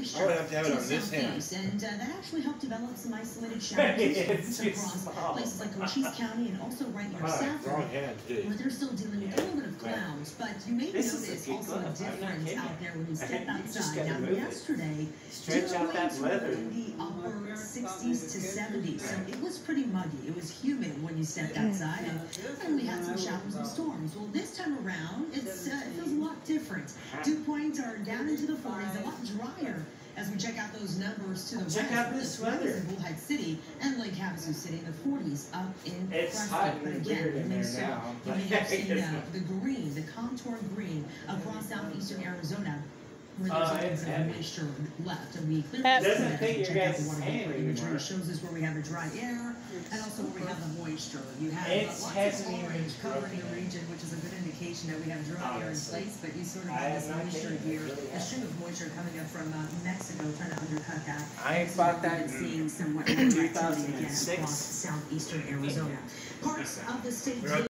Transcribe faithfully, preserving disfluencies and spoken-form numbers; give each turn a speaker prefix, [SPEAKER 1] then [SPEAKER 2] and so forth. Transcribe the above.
[SPEAKER 1] moisture
[SPEAKER 2] I would have to have it
[SPEAKER 1] to
[SPEAKER 2] on
[SPEAKER 1] the
[SPEAKER 2] this hand.
[SPEAKER 1] southeast, and uh, that actually helped develop some isolated shower districts across
[SPEAKER 3] small.
[SPEAKER 1] places like Cochise County and also right near
[SPEAKER 2] Right,
[SPEAKER 1] Safford,
[SPEAKER 2] wrong hand, too.
[SPEAKER 1] where they're still dealing with a little bit of clouds. But you may
[SPEAKER 3] This is
[SPEAKER 1] notice
[SPEAKER 3] a good
[SPEAKER 1] also a
[SPEAKER 3] glove. I'm not
[SPEAKER 1] difference
[SPEAKER 3] kidding.
[SPEAKER 1] out there when you step
[SPEAKER 3] You just
[SPEAKER 1] outside.
[SPEAKER 3] gotta
[SPEAKER 1] Now,
[SPEAKER 3] move it.
[SPEAKER 1] yesterday,
[SPEAKER 3] Stretch out that leather.
[SPEAKER 1] in the upper sixties to seventies, so it was pretty muggy. It was humid when you stepped outside, and, and we had some showers and storms. Well, this time around, it's, uh, it feels a lot different. Dew points are down into the forties, a lot drier as we check out those numbers to the
[SPEAKER 3] Check
[SPEAKER 1] west.
[SPEAKER 3] out this weather.
[SPEAKER 1] In Bullhead City and Lake Havasu City in the forties, up in
[SPEAKER 3] It's
[SPEAKER 1] Prescott.
[SPEAKER 3] hot
[SPEAKER 1] But
[SPEAKER 3] and
[SPEAKER 1] again,
[SPEAKER 3] weird in
[SPEAKER 1] you
[SPEAKER 3] there
[SPEAKER 1] may see-
[SPEAKER 3] now.
[SPEAKER 1] you may have seen uh, the green, the contour green across southeastern Arizona, where there's
[SPEAKER 3] Uh,
[SPEAKER 1] a
[SPEAKER 3] it's
[SPEAKER 1] little bit
[SPEAKER 3] heavy.
[SPEAKER 1] of moisture left, and we clearly
[SPEAKER 4] Heavy.
[SPEAKER 1] see
[SPEAKER 3] Doesn't
[SPEAKER 1] that
[SPEAKER 3] fit
[SPEAKER 1] as we
[SPEAKER 3] your
[SPEAKER 1] check out
[SPEAKER 3] guys'
[SPEAKER 1] the water
[SPEAKER 3] hand
[SPEAKER 1] vapor imagery.
[SPEAKER 3] anymore.
[SPEAKER 1] It shows us where we have the dry air and also where we have the moisture. You have uh,
[SPEAKER 3] It's
[SPEAKER 1] lots
[SPEAKER 3] hasn't
[SPEAKER 1] of
[SPEAKER 3] even
[SPEAKER 1] orange covering the
[SPEAKER 3] broken.
[SPEAKER 1] region, which is a good indication that we have dry air in
[SPEAKER 3] Honestly.
[SPEAKER 1] place, but you sort of
[SPEAKER 3] I
[SPEAKER 1] have this
[SPEAKER 3] am not
[SPEAKER 1] moisture
[SPEAKER 3] kidding.
[SPEAKER 1] here,
[SPEAKER 3] It really
[SPEAKER 1] a
[SPEAKER 3] has.
[SPEAKER 1] stream of moisture coming up from uh, Mexico, trying to undercut that.
[SPEAKER 3] I
[SPEAKER 1] So
[SPEAKER 3] bought
[SPEAKER 1] we've
[SPEAKER 3] that
[SPEAKER 1] been
[SPEAKER 3] in
[SPEAKER 1] seeing somewhat
[SPEAKER 3] two
[SPEAKER 1] more activity
[SPEAKER 3] thousand
[SPEAKER 1] again
[SPEAKER 3] six.
[SPEAKER 1] across southeastern Arizona. Parts of the state.